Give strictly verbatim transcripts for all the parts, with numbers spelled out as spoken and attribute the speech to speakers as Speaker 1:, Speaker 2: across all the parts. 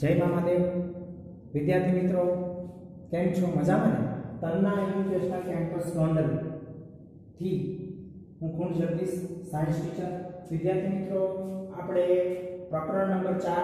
Speaker 1: જય મામાદેવ વિદ્યાર્થી મિત્રો કેમ છો મજામાં ને તન્ના એજ્યુકેશનલ કેમ્પસ ગોંડલ થી હું ખૂણ જગદીશ સાયન્સ ટીચર વિદ્યાર્થી મિત્રો આપણે પ્રકરણ નંબર ચાર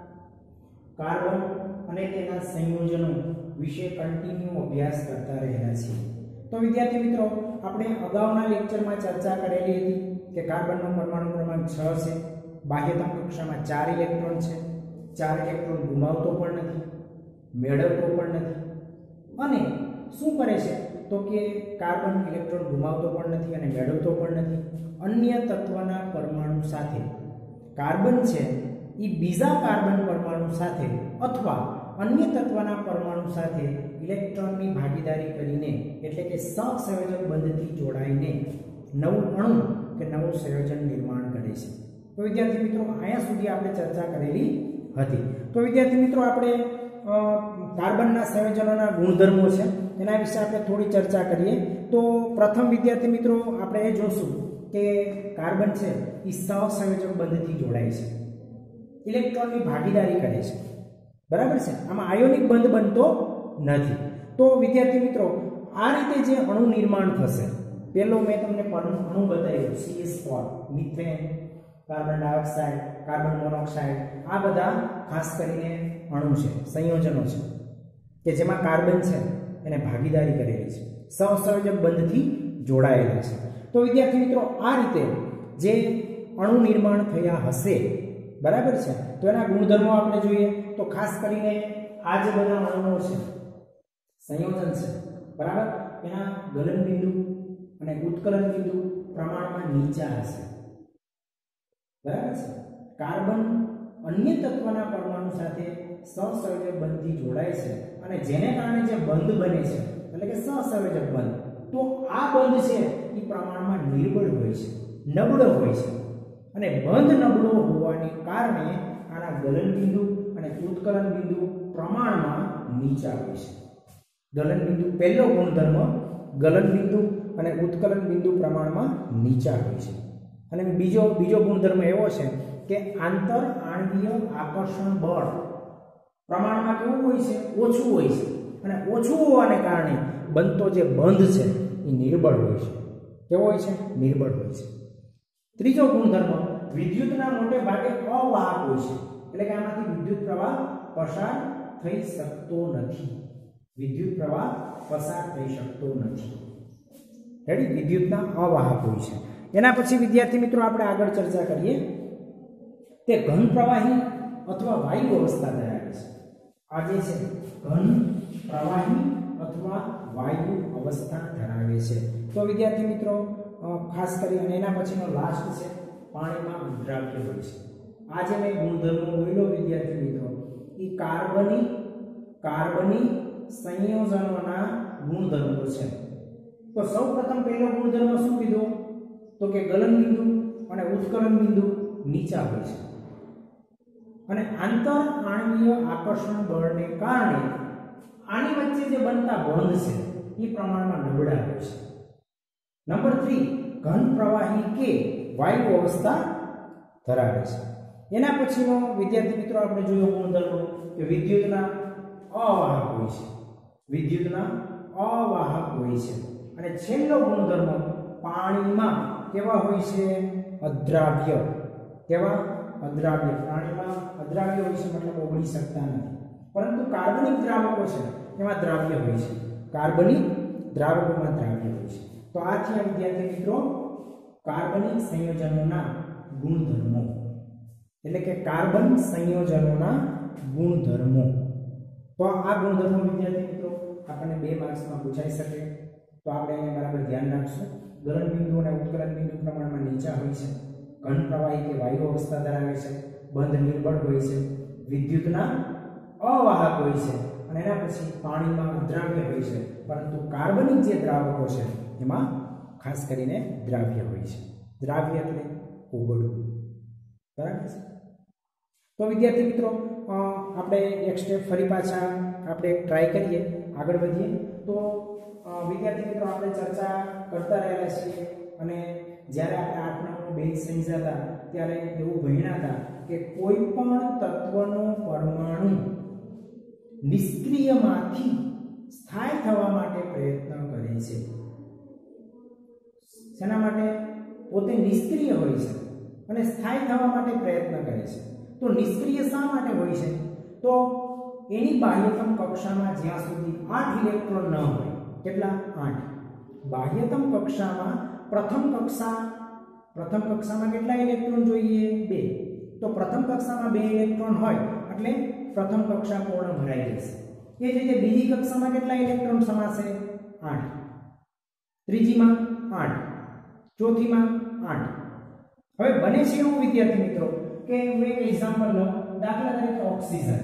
Speaker 1: કાર્બન અને તેના સંયોજનો વિશે કન્ટિન્યુ અભ્યાસ કરતા રહ્યા છીએ। તો વિદ્યાર્થી મિત્રો આપણે અગાઉના લેક્ચરમાં ચર્ચા કરેલી હતી કે કાર્બનનો પરમાણુ ક્રમાંક છ છે, બાહ્યતમ કક્ષામાં ચાર ઇલેક્ટ્રોન છે, ચાર ઇલેક્ટ્રોન ગુમાવતો પણ નથી, મેળવતો પણ નથી અને શું કરે છે તો કે કાર્બન ઇલેક્ટ્રોન ગુમાવતો પણ નથી અને મેળવતો પણ નથી। અન્ય તત્વના પરમાણુ સાથે કાર્બન છે એ બીજા કાર્બન પરમાણુ સાથે અથવા અન્ય તત્વના પરમાણુ સાથે ઇલેક્ટ્રોનની ભાગીદારી કરીને એટલે કે સહસંયોજક બંધથી જોડાઈને નવું અણુ કે નવું સંયોજન નિર્માણ કરે છે। તો વિદ્યાર્થી મિત્રો અહીંયા સુધી આપણે ચર્ચા કરેલી હતી। તો વિદ્યાર્થી મિત્રો આપણે કાર્બનના સંયોજનોના ગુણધર્મો છે એના વિશે આપણે થોડી ચર્ચા કરીએ। તો પ્રથમ વિદ્યાર્થી મિત્રો આપણે એ જોશું કે કાર્બન છે એ સહસંયોજક બંધથી જોડાય છે, ઇલેક્ટ્રોનની ભાગીદારી કરે છે, બરાબર છે, આમાં આયોનિક બંધ બનતો નથી। તો વિદ્યાર્થી મિત્રો આ રીતે જે અણુ નિર્માણ થશે, પહેલો મેં તમને અણુ બતાવ્યો C S four, methane, carbon dioxide, carbon monoxide, આ બધા ખાસ કરીને અણુ છે, સંયોજનો છે કે જેમાં કાર્બન છે એને ભાગીદારી કરેલી છે, સહસંયોજક બંધથી જોડાયેલા છે। તો વિદ્યાર્થી મિત્રો આ રીતે જે અણુ નિર્માણ થયા હશે, બરાબર છે, તો એના ગુણધર્મો આપણે જોઈએ તો ખાસ કરીને આ જે બધા અણુઓ છે સંયોજન છે, બરાબર, એના ગલન બિંદુ અને ઉત્કલન બિંદુ પ્રમાણમાં નીચા હશે, બરાબર છે। કાર્બન અન્ય તત્વના પરમાણુ સાથે સહસંયોજક બંધથી જોડાય છે અને જેને કારણે જે બંધ બને છે એટલે કે સહસંયોજક બંધ, તો આ બંધ છે એ પ્રમાણમાં નિર્બળ હોય છે, નબળો હોય છે અને બંધ નબળો હોવાને કારણે આના ગલન બિંદુ અને ઉત્કલન બિંદુ પ્રમાણમાં નીચા હોય છે। ગલન બિંદુ પહેલો ગુણધર્મ ગલન બિંદુ અને ઉત્કલન બિંદુ પ્રમાણમાં નીચા હોય છે અને બીજો બીજો ગુણધર્મ એવો છે કે આંતર આણ્વીય આકર્ષણ બળ પ્રમાણમાં કેવું હોય છે, ઓછું હોય છે અને ઓછું હોવાને કારણે બનતો જે બંધ છે એ નિર્બળ હોય છે। કેવો હોય છે? નિર્બળ હોય છે। ત્રીજો ગુણધર્મ વિદ્યુતના મોટે ભાગે અવાહક હોય છે, એટલે કે આમાંથી વિદ્યુત પ્રવાહ પસાર થઈ શકતો નથી, વિદ્યુત પ્રવાહ પસાર થઈ શકતો નથી, રેડી, વિદ્યુતના અવાહક હોય છે। એના પછી વિદ્યાર્થી મિત્રો આપણે આગળ ચર્ચા કરીએ તે ઘન પ્રવાહી અથવા વાયુ અવસ્થા ધરાવે છે। આ જે છે ઘન પ્રવાહી અથવા વાયુ અવસ્થા ધરાવે છે। તો વિદ્યાર્થી મિત્રો ખાસ કરી અને એના પછીનો લાસ્ટ છે પાણીમાં દ્રાવ્ય હોય છે। આ જે મેં ગુણધર્મો બોલ્યો વિદ્યાર્થી મિત્રો એ કાર્બનિક કાર્બનિક સંયોજનોના ગુણધર્મો છે। તો સૌપ્રથમ પહેલો ગુણધર્મ શું કીધો તો કે ગલન બિંદુ અને ઉત્કલન બિંદુ નીચા હોય છે અને આંતર આણ્વીય આકર્ષણ બળને કારણે આની વચ્ચે જે બનતા બંધ છે એ પ્રમાણમાં નબળા હોય છે। નંબર ત્રણ ઘન પ્રવાહી કે વાયુ અવસ્થા ધરાવે છે। એના પછીનો વિદ્યાર્થી મિત્રો આપણે જોયો ગુણધર્મ કે વિદ્યુતના અવાહક હોય છે, વિદ્યુતના અવાહક હોય છે અને છેલ્લો ગુણધર્મ પાણીમાં કેવા હોય છે? અદ્રાવ્ય। કેવા? અદ્રાવ્ય। પાણીમાં અદ્રાવ્ય હોય છે મતલબ ઓગળી શકતા નથી, પરંતુ કાર્બનિક દ્રાવકો છે એમાં દ્રાવ્ય હોય છે, કાર્બનિક દ્રાવકોમાં દ્રાવ્ય હોય છે। તો આ છે વિદ્યાર્થી મિત્રો કાર્બનિક સંયોજનોના ગુણધર્મો, એટલે કે કાર્બન સંયોજનોના ગુણધર્મો। તો આ ગુણધર્મો વિદ્યાર્થી મિત્રો આપણને બે માર્ક્સમાં પૂછાઈ શકે, તો આપણે એને બરાબર ધ્યાન રાખશું। ગલન બિંદુ અને ઉત્કલન બિંદુ પ્રમાણમાં નીચા હોય છે, ઘન પ્રવાહી કે વાયુ અવસ્થા ધરાવે છે, બંધ નિર્બળ હોય છે, વિદ્યુતના અવાહક હોય છે અને એના પછી પાણીમાં દ્રાવ્ય હોય છે, પરંતુ કાર્બનિક જે દ્રાવકો છે એમાં ખાસ કરીને દ્રાવ્ય હોય છે। દ્રાવ્ય એટલે ઓગળવું, બરાબર છે। તો વિદ્યાર્થી મિત્રો આપણે એક સ્ટેપ ફરી પાછા આપણે ટ્રાય કરીએ, આગળ વધીએ। તો વિદ્યાર્થી મિત્રો આપણે ચર્ચા કરતા રહેલા છીએ અને જ્યારે આપણે આઠ નવનું બેઝ સમજ્યા હતા ત્યારે એવું ભણ્યા હતા કે કે કોઈ પણ તત્વનો પરમાણુ નિષ્ક્રિયમાંથી સ્થાયી થવા માટે પ્રયત્ન કરે છે. શેના માટે? પોતે નિષ્ક્રિય હોય છે અને સ્થાયી થવા માટે પ્રયત્ન કરે છે. તો નિષ્ક્રિય શા માટે હોય છે? તો એની બાહ્યતમ કક્ષામાં જ્યાં સુધી આઠ ઇલેક્ટ્રોન ન હોય. કેટલા? આઠ. બાહ્યતમ કક્ષામાં પ્રથમ કક્ષા પ્રથમ કક્ષામાં કેટલા ઇલેક્ટ્રોન જોઈએ? બે. તો પ્રથમ કક્ષામાં બે ઇલેક્ટ્રોન હોય એટલે પ્રથમ કક્ષા પૂર્ણ ભરાઈ જશે. એ જ રીતે બીજી કક્ષામાં કેટલા ઇલેક્ટ્રોન સમાશે? આઠ. ત્રીજીમાં આઠ, ચોથીમાં આઠ. હવે બને છે એવું વિદ્યાર્થી મિત્રો કે હું એક એક્ઝામ્પલ લઉં. દાખલા તરીકે ઓક્સિજન.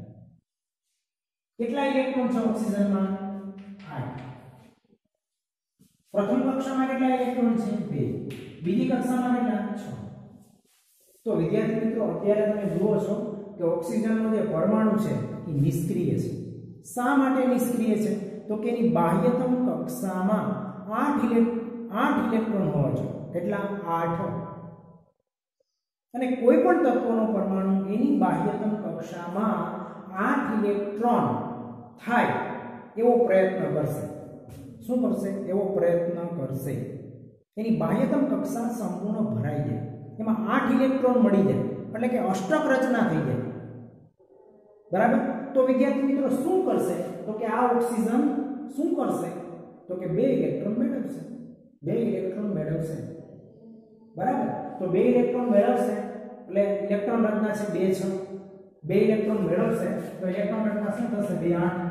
Speaker 1: કેટલા ઇલેક્ટ્રોન છે ઓક્સિજનમાં? આઠ. પ્રથમ કક્ષામાં કેટલા ઇલેક્ટ્રોન છે? બે. બીજી કક્ષામાં કેટલા? છ. તો વિદ્યાર્થી મિત્રો અત્યારે તમે જુઓ છો કે ઓક્સિજનનો જે પરમાણુ છે એ નિષ્ક્રિય છે. શા માટે નિષ્ક્રિય છે? તો કે એની બાહ્યતમ કક્ષામાં આઠ ઇલેક્ટ્રોન આઠ ઇલેક્ટ્રોન હોવા જોઈએ. કેટલા? આઠ. અને કોઈ પણ તત્વનો પરમાણુ એની બાહ્યતમ કક્ષામાં આઠ ઇલેક્ટ્રોન થાય એવો પ્રયત્ન કરશે. શું કરશે? એવો પ્રયત્ન કરશે. એની બાહ્યતમ કક્ષા સંપૂર્ણ ભરાઈ જાય, એમાં આઠ ઇલેક્ટ્રોન મળી જાય એટલે કે અષ્ટક રચના થઈ જાય. બરાબર? તો વિદ્યાર્થી મિત્રો શું કરશે? તો કે આ ઓક્સિજન શું કરશે? તો કે બે ઇલેક્ટ્રોન મેળવશે. બે ઇલેક્ટ્રોન મેળવશે. બરાબર? તો બે ઇલેક્ટ્રોન મેળવશે એટલે ઇલેક્ટ્રોન રચના છે બે છ. બે ઇલેક્ટ્રોન મેળવશે તો ઇલેક્ટ્રોન રચના શું થશે? બે આઠ.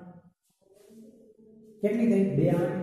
Speaker 1: કેટલી થઈ? બે આઠ.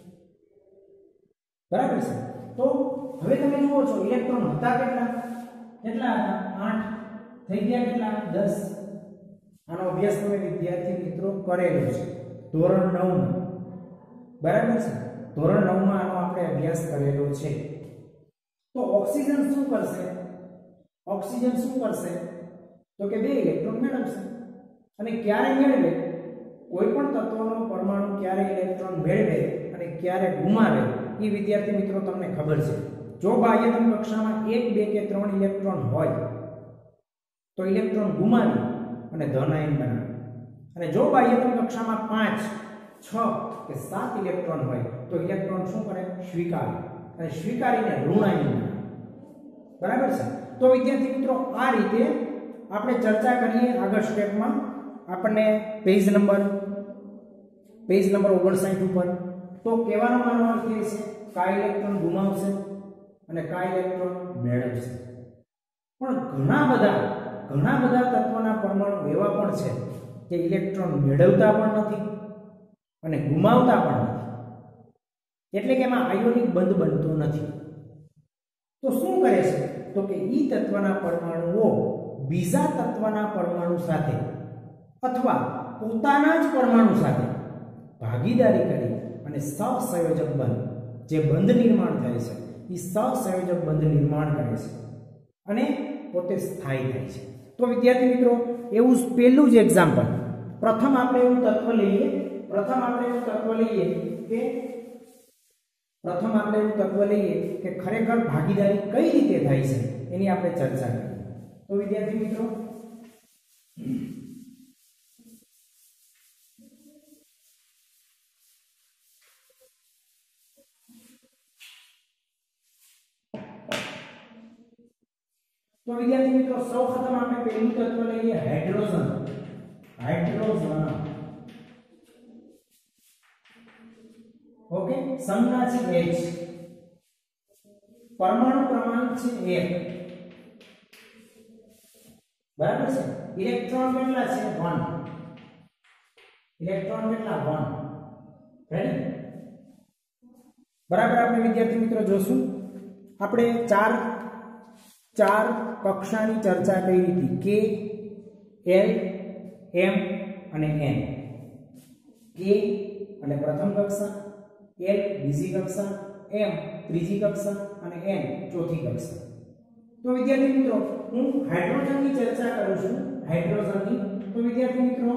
Speaker 1: બરાબર છે? તો હવે તમે જુઓ છો ઇલેક્ટ્રોન હતા કેટલા? કેટલા હતા? આઠ. થઈ ગયા કેટલા? દસ. આનો અભ્યાસ તમે વિદ્યાર્થી મિત્રો કરેલો છે ધોરણ નવ માં. બરાબર છે? ધોરણ નવ માં આનો આપણે અભ્યાસ કરેલો છે. તો ઓક્સિજન શું કરશે? ઓક્સિજન શું કરશે? તો કે બે ઇલેક્ટ્રોન મેળવશે. અને ક્યારે મેળવે? કોઈ પણ તત્વનો પરમાણુ ક્યારે ઇલેક્ટ્રોન મેળવે અને ક્યારે ગુમાવે એ વિદ્યાર્થી મિત્રો તમને ખબર છે. જો બાહ્યતમ કક્ષામાં એક, બે કે ત્રણ ઇલેક્ટ્રોન હોય તો ઇલેક્ટ્રોન ગુમાવી અને ધન આયન બનાવે. અને જો બાહ્યતમ કક્ષામાં પાંચ, છ કે સાત ઇલેક્ટ્રોન હોય તો ઇલેક્ટ્રોન શું કરે? સ્વીકારે. અને સ્વીકારીને ઋણ આયન બનાવે. બરાબર છે? તો વિદ્યાર્થી મિત્રો આ રીતે આપણે ચર્ચા કરીએ આગળ સ્ટેપમાં. આપણને પેજ નંબર પેજ નંબર ઓગણસાઠ ઉપર. તો કહેવાનો મારો અર્થ એ છે કા ઇલેક્ટ્રોન ગુમાવશે અને કા ઇલેક્ટ્રોન મેળવશે. પણ ઘણા બધા ઘણા બધા તત્વના પરમાણુ એવા પણ છે કે ઇલેક્ટ્રોન મેળવતા પણ નથી અને ગુમાવતા પણ નથી. એટલે કે એમાં આયોનિક બંધ બનતો નથી. તો શું કરે છે? તો કે ઈ તત્વના પરમાણુઓ બીજા તત્વના પરમાણુ સાથે અથવા પોતાના જ પરમાણુ સાથે ભાગીદારી કરી અને સહસંયોજક બંધ, જે બંધ નિર્માણ થાય છે એ સહસંયોજક બંધ નિર્માણ કરે છે અને પોતે સ્થાયી થાય છે. તો વિદ્યાર્થી મિત્રો એવું જ પહેલું જ એક્ઝામ્પલ. પ્રથમ આપણે એવું તત્વ લઈએ પ્રથમ આપણે એવું તત્વ લઈએ કે પ્રથમ આપણે એવું તત્વ લઈએ કે ખરેખર ભાગીદારી કઈ રીતે થાય છે એની આપણે ચર્ચા કરીએ. તો વિદ્યાર્થી મિત્રો તો વિદ્યાર્થી મિત્રો સૌપ્રથમ આપણે પહેલું તત્વ લઈએ હાઇડ્રોજન. હાઇડ્રોજન. ઓકે, સંજ્ઞા છે H, પરમાણુ ક્રમાંક છે એક. બરાબર છે? ઇલેક્ટ્રોન કેટલા છે? એક. ઇલેક્ટ્રોન કેટલા? એક. રેડી? બરાબર. આપણે વિદ્યાર્થી મિત્રો જોશું આપણે ચાર ચાર કક્ષાની ચર્ચા કરી હતી. કે, એલ, એમ અને એન. કે એટલે પ્રથમ કક્ષા, એલ બીજી કક્ષા, એમ ત્રીજી કક્ષા અને એન ચોથી કક્ષા. તો વિદ્યાર્થી મિત્રો હું હાઇડ્રોજનની ચર્ચા કરું છું. હાઇડ્રોજનની. તો વિદ્યાર્થી મિત્રો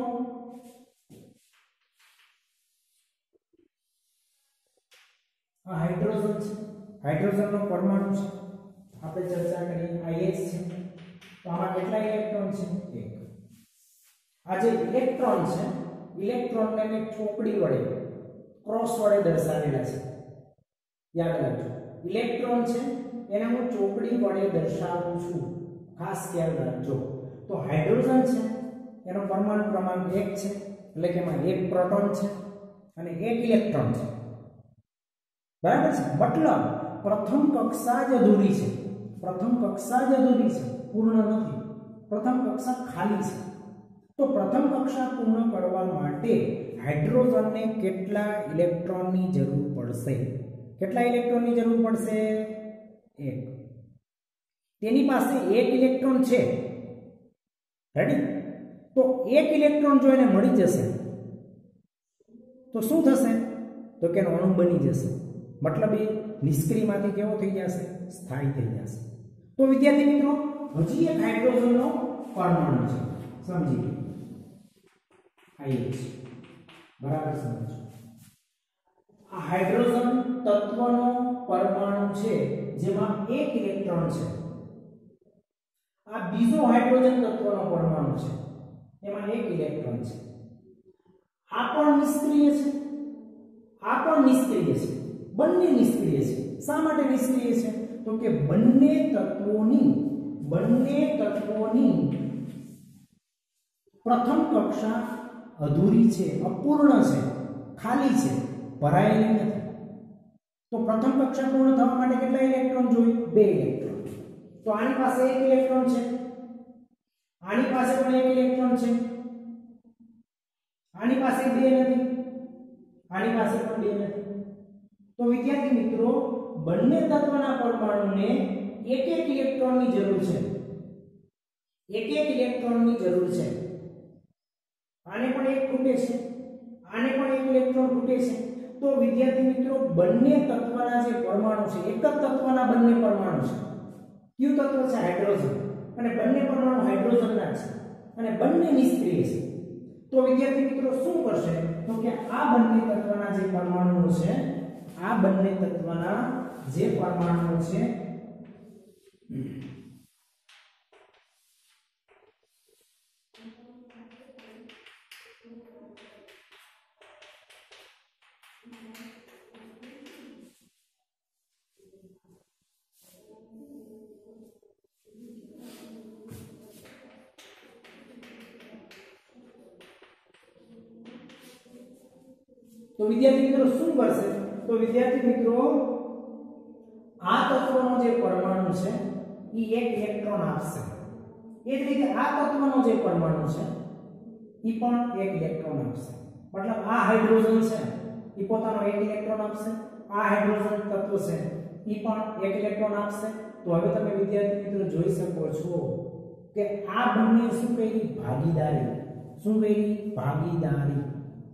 Speaker 1: આ હાઇડ્રોજન છે. હાઇડ્રોજનનો પરમાણુ છે. આપણે ચર્ચા કરીએ. આ H છે. તો આમાં કેટલા ઇલેક્ટ્રોન છે? એક. આ જે ઇલેક્ટ્રોન છે, ઇલેક્ટ્રોનને મેં ચોકડી વડે ક્રોસ વડે દર્શાવેલા છે. યાદ રાખજો, ઇલેક્ટ્રોન છે એને હું ચોકડી વડે દર્શાવું છું. ખાસ ખ્યાલ રાખજો. તો હાઇડ્રોજન છે એનો પરમાણુ ક્રમાંક એક છે, એટલે કે એમાં એક પ્રોટોન છે અને એક ઇલેક્ટ્રોન છે. બરાબર છે? મતલબ પ્રથમ કક્ષા જ અધૂરી છે. પ્રથમ કક્ષા જ અધૂરી છે, પૂર્ણ નથી. પ્રથમ કક્ષા ખાલી છે. તો પ્રથમ કક્ષા પૂર્ણ કરવા માટે હાઇડ્રોજનને કેટલા ઇલેક્ટ્રોનની જરૂર પડશે? કેટલા ઇલેક્ટ્રોનની જરૂર પડશે? એક. તેની પાસે એક ઇલેક્ટ્રોન છે. રેડી? તો એક ઇલેક્ટ્રોન જો એને મળી જશે તો શું થશે? તો કે એનો અણુ બની જશે. મતલબ એ નિષ્ક્રિયમાંથી કેવો થઈ જશે? સ્થાયી થઈ જશે. તો વિદ્યાર્થી મિત્રો, હજી એક હાઇડ્રોજનનો પરમાણુ છે, સમજી લો. આઈએચ. બરાબર સમજો. આ હાઇડ્રોજન તત્વનો પરમાણુ છે જેમાં એક ઇલેક્ટ્રોન છે. આ બીજો હાઇડ્રોજન તત્વનો પરમાણુ છે, એમાં એક ઇલેક્ટ્રોન છે. આ પણ નિષ્ક્રિય છે, આ પણ નિષ્ક્રિય છે. બંને નિષ્ક્રિય છે. શા માટે નિષ્ક્રિય છે? તો કે બંને તત્વોની બંને તત્વોની પ્રથમ કક્ષા અધૂરી છે, અપૂર્ણ છે, ખાલી છે, ભરાયેલી નથી. તો પ્રથમ કક્ષા પૂર્ણ થવા માટે કેટલા ઇલેક્ટ્રોન જોઈએ? બે ઇલેક્ટ્રોન. તો આની પાસે એક ઇલેક્ટ્રોન છે, આની પાસે પણ એક ઇલેક્ટ્રોન છે, આની પાસે બે નથી, આની પાસે પણ બે નથી. તો વિદ્યાર્થી મિત્રો, બંને તત્વના પરમાણુને એક એક ઇલેક્ટ્રોનની જરૂર છે. એક એક ઇલેક્ટ્રોનની જરૂર છે. આને પણ એક ખૂટે છે, આને પણ એક ઇલેક્ટ્રોન ખૂટે છે. તો વિદ્યાર્થી મિત્રો, બંને તત્વના જે પરમાણુ છે, એક જ તત્વના બંને પરમાણુ છે. કયું તત્વ છે? હાઇડ્રોજન. અને બંને પરમાણુ હાઇડ્રોજનના છે અને બંને નિષ્ક્રિય છે. તો વિદ્યાર્થી મિત્રો શું કરશે? તો કે આ બંને તત્વના જે પરમાણુઓ છે, આ બંને તત્વના જે પરમાણુઓ છે તો વિદ્યાર્થી મિત્રો શું કરશે? તો વિદ્યાર્થી મિત્રો, આ તત્વનો જે પરમાણુ છે એ એક ઇલેક્ટ્રોન આપશે. એ જ રીતે આ તત્વનો જે પરમાણુ છે એ પણ એક ઇલેક્ટ્રોન આપશે. મતલબ આ હાઇડ્રોજન છે એ પોતાનો એક ઇલેક્ટ્રોન આપશે, આ હાઇડ્રોજન તત્વ છે એ પણ એક ઇલેક્ટ્રોન આપશે. તો હવે તમે વિદ્યાર્થી મિત્રો જોઈ શકો છો કે આ બંને શું કરી? ભાગીદારી. શું કરી? ભાગીદારી.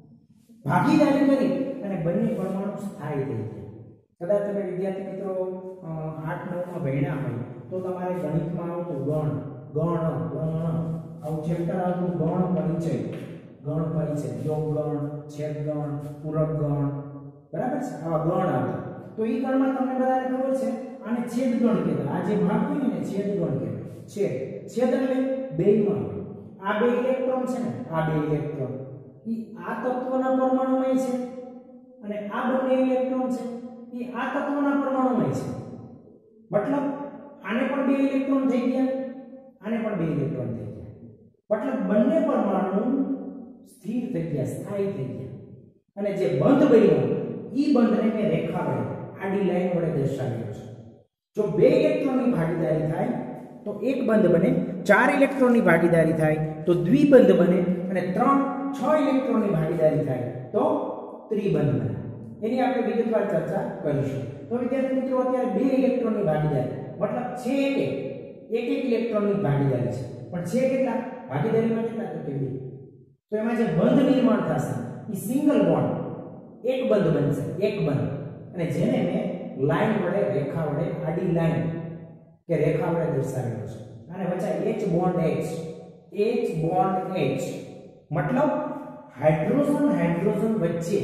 Speaker 1: ભાગીદારી કરી અને બંને પરમાણુ સ્થાયી થઈ ગયા. કદાચ તમે વિદ્યાર્થી મિત્રો આઠ નવ માં ભણ્યા હોય તો તમારે ગણિતમાં આવતું ગણ ગણ ગણ આવું ચેપ્ટર આવતું, ગણ પરિચય, ગણ પરિચય, યોગ ગણ, છેદ ગણ, પૂરક ગણ. બરાબર છે? આવા ગણ આવતા. તો એ ગણમાં તમને બધાને ખબર છે આને છેદ ગણ કહેવાય. આ જે ભાગ હોય ને છેદ ગણ કહેવાય. છેદ છેદ એટલે બેયમાં હોય. આ બે ઇલેક્ટ્રોન છે ને, આ બે ઇલેક્ટ્રોન ઈ આ તત્વના પરમાણુમય છે અને આ બંને ઇલેક્ટ્રોન છે ઈ આ તત્વના પરમાણુમય છે. મતલબ આને પણ બે ઇલેક્ટ્રોન થઈ ગયા, આને પણ બે ઇલેક્ટ્રોન થઈ ગયા. મતલબ બંને પરમાણુ સ્થિર થઈ ગયા, સ્થાયી થઈ ગયા. અને જે બંધ બન્યો ઈ બંધને મેં રેખા વડે, આડી લાઈન વડે દર્શાવ્યો છે. જો બે ઇલેક્ટ્રોનની ભાગીદારી થાય તો એક બંધ બને, ચાર ઇલેક્ટ્રોનની ભાગીદારી થાય તો દ્વિબંધ બને અને ત્રણ છ ઇલેક્ટ્રોનની ભાગીદારી થાય તો ત્રિબંધ બને. એની આપણે વિગતવાર ચર્ચા કરીશું. તો વિદ્યાર્થી મિત્રો, અત્યારે બે ઇલેક્ટ્રોનની ભાગીદારી, મતલબ છે કે એક એક ઇલેક્ટ્રોનની ભાગીદારી છે, પણ છે કેટલા? ભાગીદારીમાં કેટલા? તો કે બે. તો એમાં જે બંધ નિર્માણ થશે એ સિંગલ બોન્ડ, એક બંધ બનશે, એક બંધ. અને જેને મેં લાઈન વડે, રેખા વડે, આડી લાઈન કે રેખા વડે દર્શાવેલો છે. અને વચ્ચે H bond H, H bond H. મતલબ હાઇડ્રોજન હાઇડ્રોજન વચ્ચે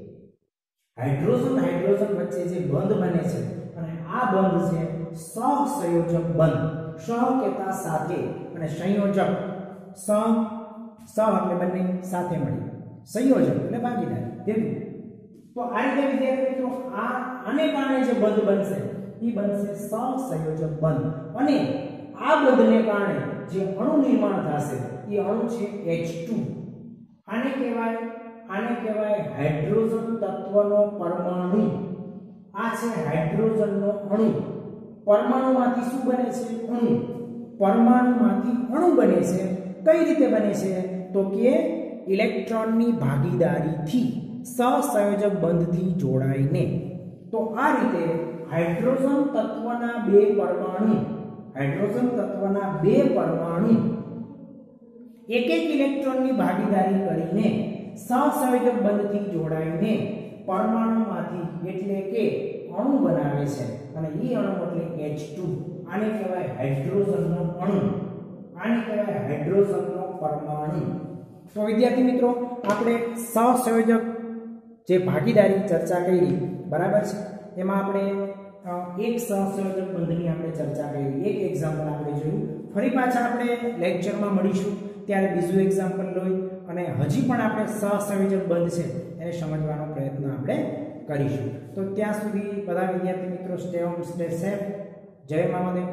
Speaker 1: હાઇડ્રોજન હાઇડ્રોજન વચ્ચે જે બંધ બને છે અને આ બંધ છે સહસંયોજક બંધ. સ કહેતા સાથે અને સંયોજક સ સ એટલે બંને સાથે મળી સંયોજક એટલે ભાગીદાર તેવું તો આ રીતે વિદ્યાર્થી મિત્રો આ આને કારણે જે બંધ બનશે એ બનશે સહસંયોજક બંધ અને આ બંધને કારણે જે અણુ નિર્માણ થશે એ અણુ છે એચ ટુ આને કહેવાય આને કહેવાય હાઇડ્રોજન તત્વનો પરમાણુ આ છે હાઇડ્રોજનનો અણુ પરમાણુમાંથી શું બને છે અણુ પરમાણુમાંથી અણુ બને છે કઈ રીતે બને છે તો કે ઇલેક્ટ્રોનની ભાગીદારીથી સહસંયોજક બંધથી જોડાઈને તો આ રીતે હાઇડ્રોજન તત્વના બે પરમાણુ હાઇડ્રોજન તત્વના બે પરમાણુ એક એક ઇલેક્ટ્રોનની ભાગીદારી કરીને સહસંયોજક બંધથી જોડાઈને પરમાણુમાંથી એટલે કે અણુ બનાવે છે અને એ અણુ એટલે એચ ટુ આને કહેવાય હાઇડ્રોજનનો અણુ આને કહેવાય હાઇડ્રોજનનો પરમાણુ તો વિદ્યાર્થી મિત્રો આપણે સહસંયોજક જે ભાગીદારી ચર્ચા કરી બરાબર છે એમાં આપણે એક સહસંયોજક બંધની આપણે ચર્ચા કરી એક એક્ઝામ્પલ આપણે જોયું ફરી પાછા આપણે લેક્ચરમાં મળીશું ત્યારે બીજું એક્ઝામ્પલ લઈ અને હજી પણ આપણે સહસંયોજક બંધ છે એને સમજવાનો પ્રયત્ન આપણે કરીશું તો ત્યાં સુધી બધા વિદ્યાર્થી મિત્રો સ્ટે હોમ સ્ટે સેફ જય મા